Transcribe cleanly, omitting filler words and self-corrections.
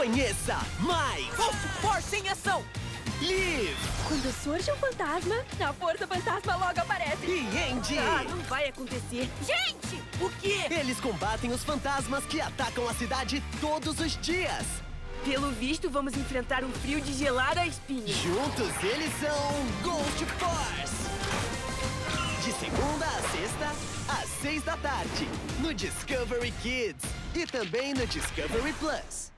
Conheça mais! Ghost Force em ação! Live! Quando surge um fantasma, a Força Fantasma logo aparece. E Andy! Ah, não vai acontecer. Gente! O quê? Eles combatem os fantasmas que atacam a cidade todos os dias. Pelo visto, vamos enfrentar um frio de gelar a espinho. Juntos eles são Ghost Force! De segunda a sexta, às 6 da tarde, no Discovery Kids e também no Discovery Plus.